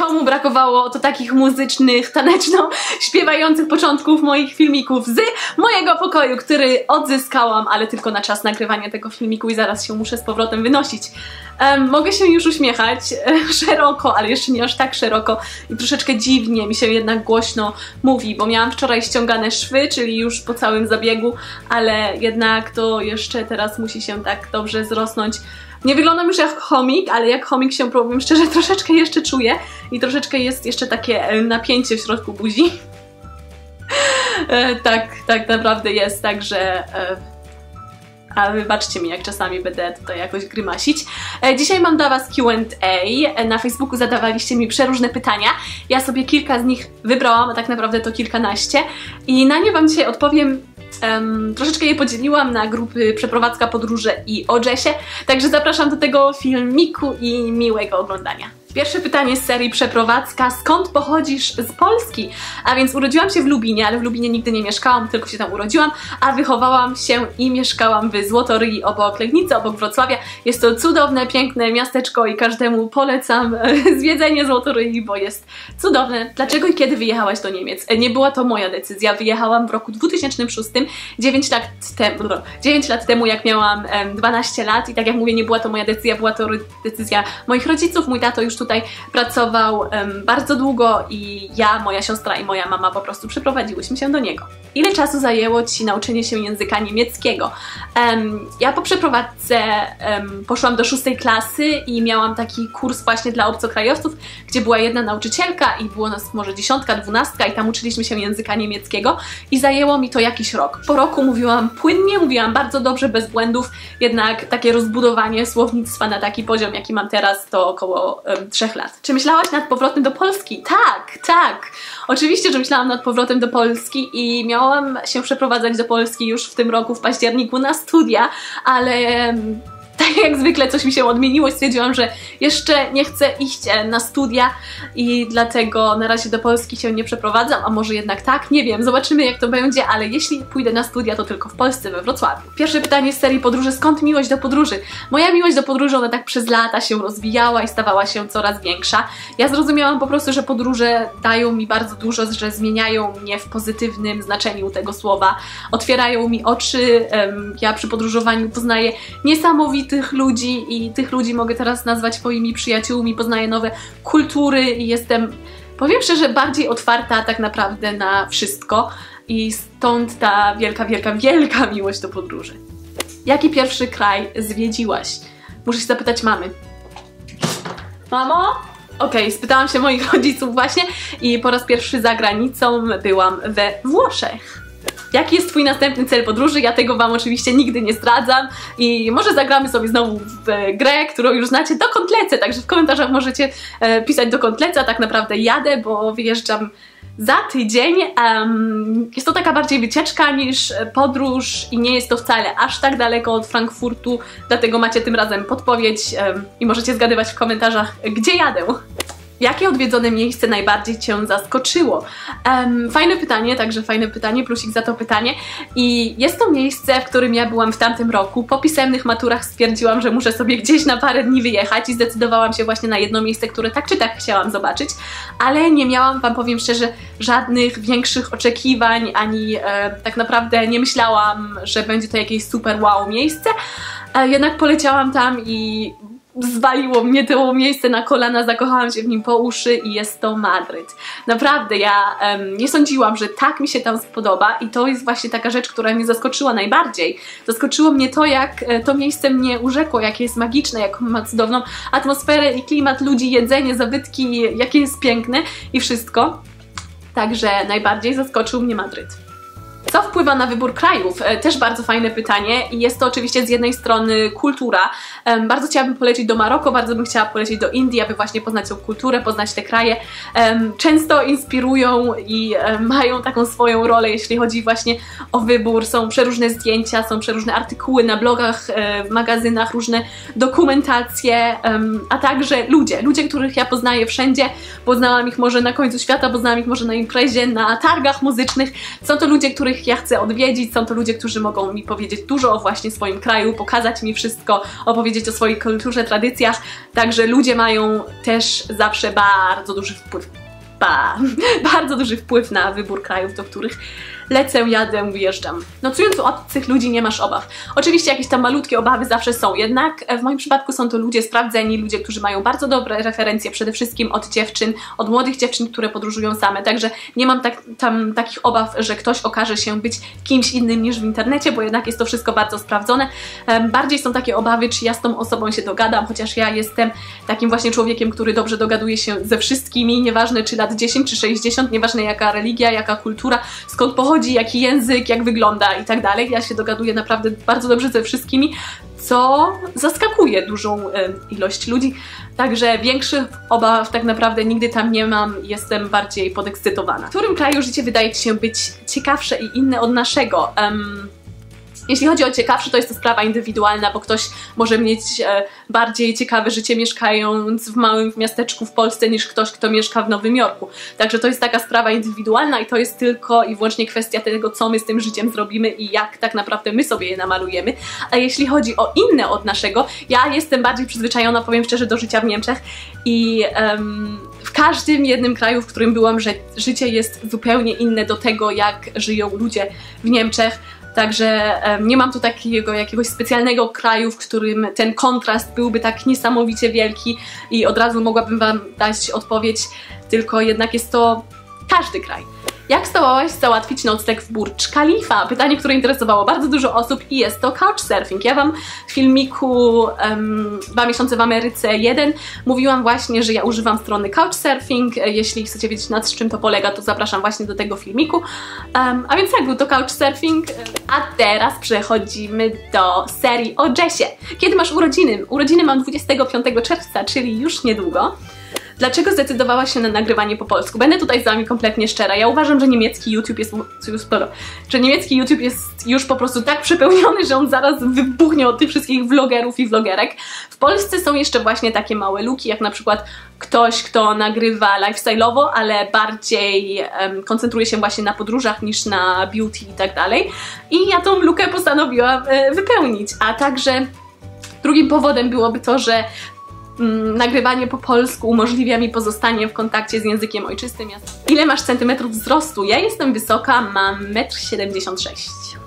domu brakowało to takich muzycznych, taneczno-śpiewających początków moich filmików z mojego pokoju, który odzyskałam, ale tylko na czas nagrywania tego filmiku i zaraz się muszę z powrotem wynosić. Mogę się już uśmiechać szeroko, ale jeszcze nie aż tak szeroko i troszeczkę dziwnie mi się jednak głośno mówi, bo miałam wczoraj ściągane szwy, czyli już po całym zabiegu, ale jednak to jeszcze teraz musi się tak dobrze zrosnąć. Nie wyglądam już jak chomik, ale jak chomik się, powiem szczerze, troszeczkę jeszcze czuję i troszeczkę jest jeszcze takie napięcie w środku buzi. Tak naprawdę jest, także... A wybaczcie mi, jak czasami będę tutaj jakoś grymasić. Dzisiaj mam dla Was Q&A. Na Facebooku zadawaliście mi przeróżne pytania. Ja sobie kilka z nich wybrałam, a tak naprawdę to kilkanaście. I na nie Wam dzisiaj odpowiem. Troszeczkę je podzieliłam na grupy Przeprowadzka, Podróże i o jazzie. Także zapraszam do tego filmiku i miłego oglądania. Pierwsze pytanie z serii Przeprowadzka. Skąd pochodzisz z Polski? A więc urodziłam się w Lubinie, ale w Lubinie nigdy nie mieszkałam, tylko się tam urodziłam, a wychowałam się i mieszkałam w Złotoryi obok Legnicy, obok Wrocławia. Jest to cudowne, piękne miasteczko i każdemu polecam zwiedzenie Złotoryi, bo jest cudowne. Dlaczego i kiedy wyjechałaś do Niemiec? Nie była to moja decyzja. Wyjechałam w roku 2006, 9 lat temu, jak miałam 12 lat i tak jak mówię, nie była to moja decyzja, była to decyzja moich rodziców. Mój tato już tutaj pracował bardzo długo i ja, moja siostra i moja mama po prostu przeprowadziłyśmy się do niego. Ile czasu zajęło Ci nauczenie się języka niemieckiego? Ja po przeprowadzce poszłam do 6 klasy i miałam taki kurs właśnie dla obcokrajowców, gdzie była jedna nauczycielka i było nas może 10, 12 i tam uczyliśmy się języka niemieckiego i zajęło mi to jakiś rok. Po roku mówiłam płynnie, mówiłam bardzo dobrze, bez błędów, jednak takie rozbudowanie słownictwa na taki poziom, jaki mam teraz, to około 3 lat. Czy myślałaś nad powrotem do Polski? Tak! Oczywiście, że myślałam nad powrotem do Polski i miałam się przeprowadzać do Polski już w tym roku, w październiku na studia, ale tak jak zwykle coś mi się odmieniło i stwierdziłam, że jeszcze nie chcę iść na studia i dlatego na razie do Polski się nie przeprowadzam, a może jednak tak, nie wiem, zobaczymy jak to będzie, ale jeśli pójdę na studia, to tylko w Polsce, we Wrocławiu. Pierwsze pytanie z serii podróży, skąd miłość do podróży? Moja miłość do podróży, ona tak przez lata się rozwijała i stawała się coraz większa. Ja zrozumiałam po prostu, że podróże dają mi bardzo dużo, że zmieniają mnie w pozytywnym znaczeniu tego słowa, otwierają mi oczy, ja przy podróżowaniu poznaję niesamowitych ludzi i tych ludzi mogę teraz nazwać moimi przyjaciółmi, poznaję nowe kultury i jestem, powiem szczerze, bardziej otwarta tak naprawdę na wszystko i stąd ta wielka miłość do podróży. Jaki pierwszy kraj zwiedziłaś? Muszę się zapytać mamy. Mamo? Okej, spytałam się moich rodziców właśnie i po raz pierwszy za granicą byłam we Włoszech. Jaki jest Twój następny cel podróży? Ja tego Wam oczywiście nigdy nie zdradzam i może zagramy sobie znowu w grę, którą już znacie, dokąd lecę, także w komentarzach możecie pisać dokąd lecę, a tak naprawdę jadę, bo wyjeżdżam za tydzień. Jest to taka bardziej wycieczka niż podróż i nie jest to wcale aż tak daleko od Frankfurtu, dlatego macie tym razem podpowiedź i możecie zgadywać w komentarzach, gdzie jadę. Jakie odwiedzone miejsce najbardziej Cię zaskoczyło? Fajne pytanie, także fajne pytanie, plusik za to pytanie. I jest to miejsce, w którym ja byłam w tamtym roku. Po pisemnych maturach stwierdziłam, że muszę sobie gdzieś na parę dni wyjechać i zdecydowałam się właśnie na jedno miejsce, które tak czy tak chciałam zobaczyć, ale nie miałam, Wam powiem szczerze, żadnych większych oczekiwań, ani tak naprawdę nie myślałam, że będzie to jakieś super wow miejsce. Jednak poleciałam tam i zwaliło mnie to miejsce na kolana, zakochałam się w nim po uszy i jest to Madryt. Naprawdę, ja nie sądziłam, że tak mi się tam spodoba i to jest właśnie taka rzecz, która mnie zaskoczyła najbardziej. Zaskoczyło mnie to, jak to miejsce mnie urzekło, jakie jest magiczne, jaką ma cudowną atmosferę i klimat, ludzi, jedzenie, zabytki, jakie jest piękne i wszystko. Także najbardziej zaskoczył mnie Madryt. Co wpływa na wybór krajów? Też bardzo fajne pytanie i jest to oczywiście z jednej strony kultura. Bardzo chciałabym polecieć do Maroko, bardzo bym chciała polecieć do Indii, aby właśnie poznać tą kulturę, poznać te kraje. Często inspirują i mają taką swoją rolę, jeśli chodzi właśnie o wybór. Są przeróżne zdjęcia, są przeróżne artykuły na blogach, w magazynach, różne dokumentacje, a także ludzie, których ja poznaję wszędzie. Poznałam ich może na końcu świata, poznałam ich może na imprezie, na targach muzycznych. Są to ludzie, których których ja chcę odwiedzić. Są to ludzie, którzy mogą mi powiedzieć dużo o właśnie swoim kraju, pokazać mi wszystko, opowiedzieć o swojej kulturze, tradycjach. Także ludzie mają też zawsze bardzo duży wpływ. Bardzo duży wpływ na wybór krajów, do których lecę, jadę, wyjeżdżam. Nocując u obcych ludzi nie masz obaw. Oczywiście jakieś tam malutkie obawy zawsze są, jednak w moim przypadku są to ludzie sprawdzeni, ludzie, którzy mają bardzo dobre referencje, przede wszystkim od dziewczyn, od młodych dziewczyn, które podróżują same, także nie mam takich obaw, że ktoś okaże się być kimś innym niż w internecie, bo jednak jest to wszystko bardzo sprawdzone. Bardziej są takie obawy, czy ja z tą osobą się dogadam, chociaż ja jestem takim właśnie człowiekiem, który dobrze dogaduje się ze wszystkimi, nieważne czy lat 10 czy 60, nieważne jaka religia, jaka kultura, skąd pochodzi, jaki język, jak wygląda i tak dalej. Ja się dogaduję naprawdę bardzo dobrze ze wszystkimi, co zaskakuje dużą ilość ludzi. Także większych obaw tak naprawdę nigdy tam nie mam, jestem bardziej podekscytowana. W którym kraju życie wydaje Ci się być ciekawsze i inne od naszego? Jeśli chodzi o ciekawsze, to jest to sprawa indywidualna, bo ktoś może mieć bardziej ciekawe życie mieszkając w małym miasteczku w Polsce niż ktoś, kto mieszka w Nowym Jorku. Także to jest taka sprawa indywidualna i to jest tylko i wyłącznie kwestia tego, co my z tym życiem zrobimy i jak tak naprawdę my sobie je namalujemy. A jeśli chodzi o inne od naszego, ja jestem bardziej przyzwyczajona, powiem szczerze, do życia w Niemczech i w każdym jednym kraju, w którym byłam, że życie jest zupełnie inne do tego, jak żyją ludzie w Niemczech. Także nie mam tu takiego jakiegoś specjalnego kraju, w którym ten kontrast byłby tak niesamowicie wielki i od razu mogłabym Wam dać odpowiedź, tylko jednak jest to każdy kraj. Jak zdołałaś załatwić nocleg w Burcz Khalifa? Pytanie, które interesowało bardzo dużo osób i jest to couchsurfing. Ja Wam w filmiku 2 miesiące w Ameryce 1 mówiłam właśnie, że ja używam strony couchsurfing. Jeśli chcecie wiedzieć, nad czym to polega, to zapraszam właśnie do tego filmiku. A więc tak, był to couchsurfing. A teraz przechodzimy do serii o Jessie. Kiedy masz urodziny? Urodziny mam 25 czerwca, czyli już niedługo. Dlaczego zdecydowałaś się na nagrywanie po polsku? Będę tutaj z Wami kompletnie szczera. Ja uważam, że niemiecki YouTube jest już po prostu tak przepełniony, że on zaraz wybuchnie od tych wszystkich vlogerów i vlogerek. W Polsce są jeszcze właśnie takie małe luki, jak na przykład ktoś, kto nagrywa lifestyle'owo, ale bardziej koncentruje się właśnie na podróżach niż na beauty i tak dalej. I ja tą lukę postanowiłam wypełnić. A także drugim powodem byłoby to, że nagrywanie po polsku umożliwia mi pozostanie w kontakcie z językiem ojczystym. Ile masz centymetrów wzrostu? Ja jestem wysoka, mam 1,76 m.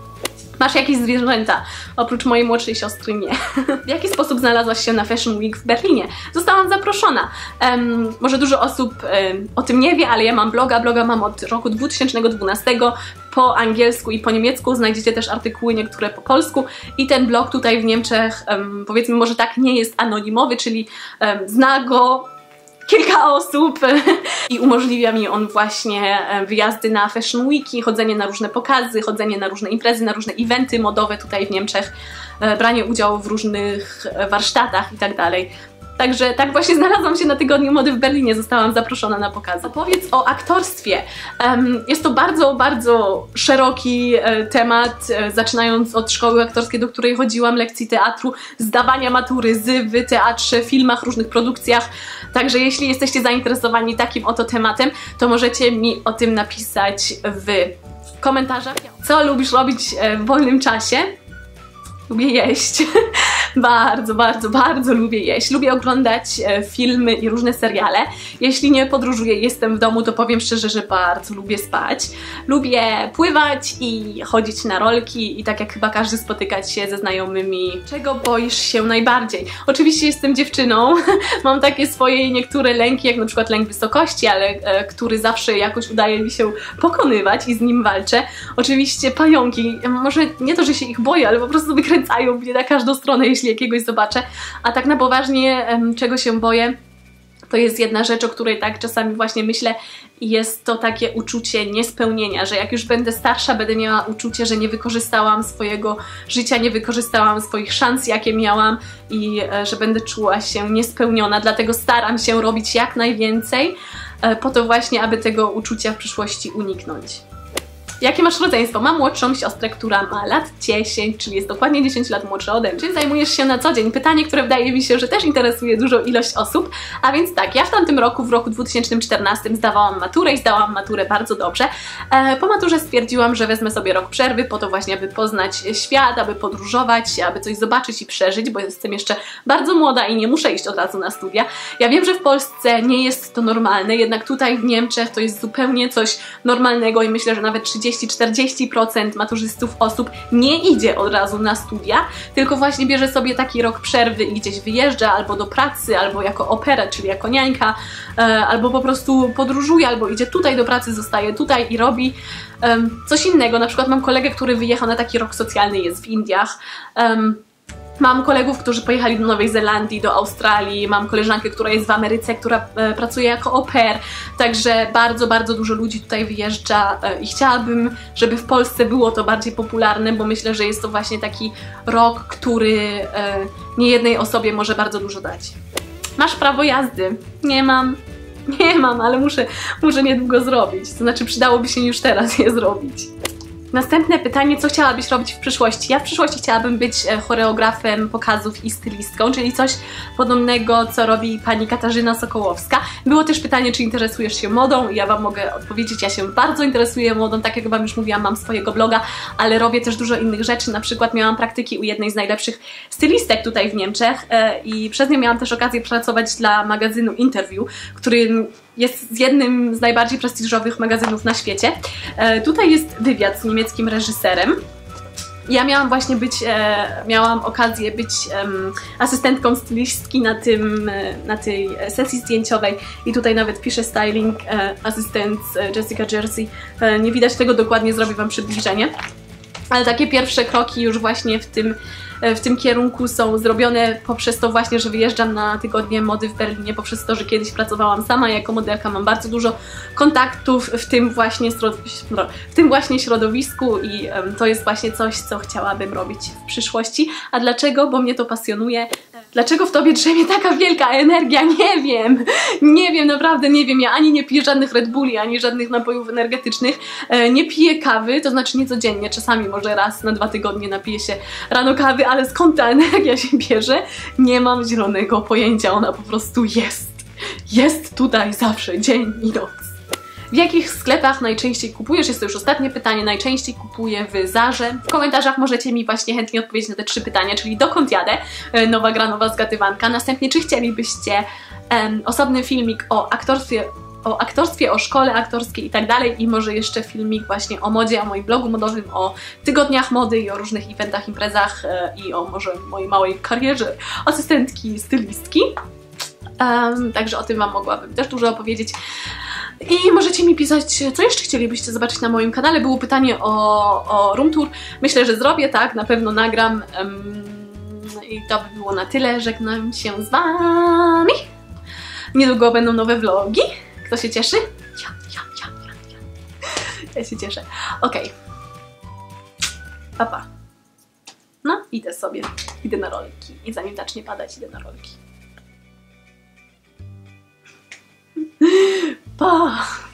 Masz jakieś zwierzęta? Oprócz mojej młodszej siostry nie. W jaki sposób znalazłaś się na Fashion Week w Berlinie? Zostałam zaproszona. Może dużo osób o tym nie wie, ale ja mam bloga. Bloga mam od roku 2012 po angielsku i po niemiecku. Znajdziecie też artykuły niektóre po polsku. I ten blog tutaj w Niemczech, powiedzmy może tak, nie jest anonimowy, czyli zna go kilka osób i umożliwia mi on właśnie wyjazdy na Fashion Weeki, chodzenie na różne pokazy, chodzenie na różne imprezy, na różne eventy modowe tutaj w Niemczech, branie udziału w różnych warsztatach i tak dalej. Także tak właśnie znalazłam się na Tygodniu Mody w Berlinie, zostałam zaproszona na pokazy. Opowiedz o aktorstwie. Jest to bardzo, bardzo szeroki temat, zaczynając od szkoły aktorskiej, do której chodziłam, lekcji teatru, zdawania matury w teatrze, filmach, różnych produkcjach. Także jeśli jesteście zainteresowani takim oto tematem, to możecie mi o tym napisać w komentarzach. Co lubisz robić w wolnym czasie? Lubię jeść. Bardzo, bardzo, bardzo lubię jeść. Lubię oglądać filmy i różne seriale. Jeśli nie podróżuję, jestem w domu, to powiem szczerze, że bardzo lubię spać. Lubię pływać i chodzić na rolki i tak jak chyba każdy spotykać się ze znajomymi. Czego boisz się najbardziej? Oczywiście jestem dziewczyną. Mam takie swoje niektóre lęki, jak na przykład lęk wysokości, ale który zawsze jakoś udaje mi się pokonywać i z nim walczę. Oczywiście pająki. Może nie to, że się ich boję, ale po prostu wykręcają mnie na każdą stronę, jeśli jakiegoś zobaczę, a tak na poważnie czego się boję, to jest jedna rzecz, o której tak czasami właśnie myślę i jest to takie uczucie niespełnienia, że jak już będę starsza, będę miała uczucie, że nie wykorzystałam swojego życia, nie wykorzystałam swoich szans, jakie miałam i że będę czuła się niespełniona, dlatego staram się robić jak najwięcej po to właśnie, aby tego uczucia w przyszłości uniknąć. Jakie masz rodzeństwo? Mam młodszą siostrę, która ma lat 10, czyli jest dokładnie 10 lat młodsza ode mnie. Czym zajmujesz się na co dzień? Pytanie, które wydaje mi się, że też interesuje dużą ilość osób. A więc tak, ja w tamtym roku, w roku 2014 zdawałam maturę i zdałam maturę bardzo dobrze. Po maturze stwierdziłam, że wezmę sobie rok przerwy po to właśnie, aby poznać świat, aby podróżować, aby coś zobaczyć i przeżyć, bo jestem jeszcze bardzo młoda i nie muszę iść od razu na studia. Ja wiem, że w Polsce nie jest to normalne, jednak tutaj w Niemczech to jest zupełnie coś normalnego i myślę, że nawet 30–40% maturzystów osób nie idzie od razu na studia, tylko właśnie bierze sobie taki rok przerwy i gdzieś wyjeżdża albo do pracy, albo jako au pair, czyli jako niańka, albo po prostu podróżuje, albo idzie tutaj do pracy, zostaje tutaj i robi coś innego. Na przykład mam kolegę, który wyjechał na taki rok socjalny, jest w Indiach. Mam kolegów, którzy pojechali do Nowej Zelandii, do Australii, mam koleżankę, która jest w Ameryce, która pracuje jako au pair, także bardzo, bardzo dużo ludzi tutaj wyjeżdża i chciałabym, żeby w Polsce było to bardziej popularne, bo myślę, że jest to właśnie taki rok, który niejednej osobie może bardzo dużo dać. Masz prawo jazdy? Nie mam. Nie mam, ale muszę niedługo zrobić, to znaczy przydałoby się już teraz je zrobić. Następne pytanie, co chciałabyś robić w przyszłości? Ja w przyszłości chciałabym być choreografem pokazów i stylistką, czyli coś podobnego, co robi pani Katarzyna Sokołowska. Było też pytanie, czy interesujesz się modą i ja Wam mogę odpowiedzieć, ja się bardzo interesuję modą, tak jak Wam już mówiłam, mam swojego bloga, ale robię też dużo innych rzeczy, na przykład miałam praktyki u jednej z najlepszych stylistek tutaj w Niemczech i przez nią miałam też okazję pracować dla magazynu Interview, który jest jednym z najbardziej prestiżowych magazynów na świecie. Tutaj jest wywiad z niemieckim reżyserem. Ja miałam właśnie miałam okazję być asystentką stylistki na tej sesji zdjęciowej i tutaj nawet piszę styling asystent Jessica Jersey. Nie widać tego dokładnie, zrobię Wam przybliżenie. Ale takie pierwsze kroki już właśnie w tym kierunku są zrobione poprzez to właśnie, że wyjeżdżam na tygodnie mody w Berlinie, poprzez to, że kiedyś pracowałam sama jako modelka, mam bardzo dużo kontaktów w tym właśnie środowisku i to jest właśnie coś, co chciałabym robić w przyszłości. A dlaczego? Bo mnie to pasjonuje. Dlaczego w Tobie drzemie taka wielka energia? Nie wiem. Nie wiem, naprawdę nie wiem. Ja ani nie piję żadnych Red Bulli, ani żadnych napojów energetycznych. Nie piję kawy, to znaczy nie codziennie. Czasami może raz na 2 tygodnie napiję się rano kawy, ale skąd ta energia się bierze? Nie mam zielonego pojęcia. Ona po prostu jest. Jest tutaj zawsze, dzień i noc. W jakich sklepach najczęściej kupujesz? Jest to już ostatnie pytanie. Najczęściej kupuję w Zarze. W komentarzach możecie mi właśnie chętnie odpowiedzieć na te 3 pytania, czyli dokąd jadę? Nowa gra, nowa zgadywanka. Następnie, czy chcielibyście osobny filmik o aktorstwie, o szkole aktorskiej i tak dalej i może jeszcze filmik właśnie o modzie, o moim blogu modowym, o tygodniach mody i o różnych eventach, imprezach i o może mojej małej karierze asystentki, stylistki. Także o tym Wam mogłabym też dużo opowiedzieć. I możecie mi pisać, co jeszcze chcielibyście zobaczyć na moim kanale. Było pytanie o room tour. Myślę, że zrobię, tak, na pewno nagram. I to by było na tyle. Żegnam się z Wami. Niedługo będą nowe vlogi. Kto się cieszy? Ja się cieszę. Okej. Pa, pa. No, idę sobie. Idę na rolki. I zanim zacznie padać, idę na rolki. Pa!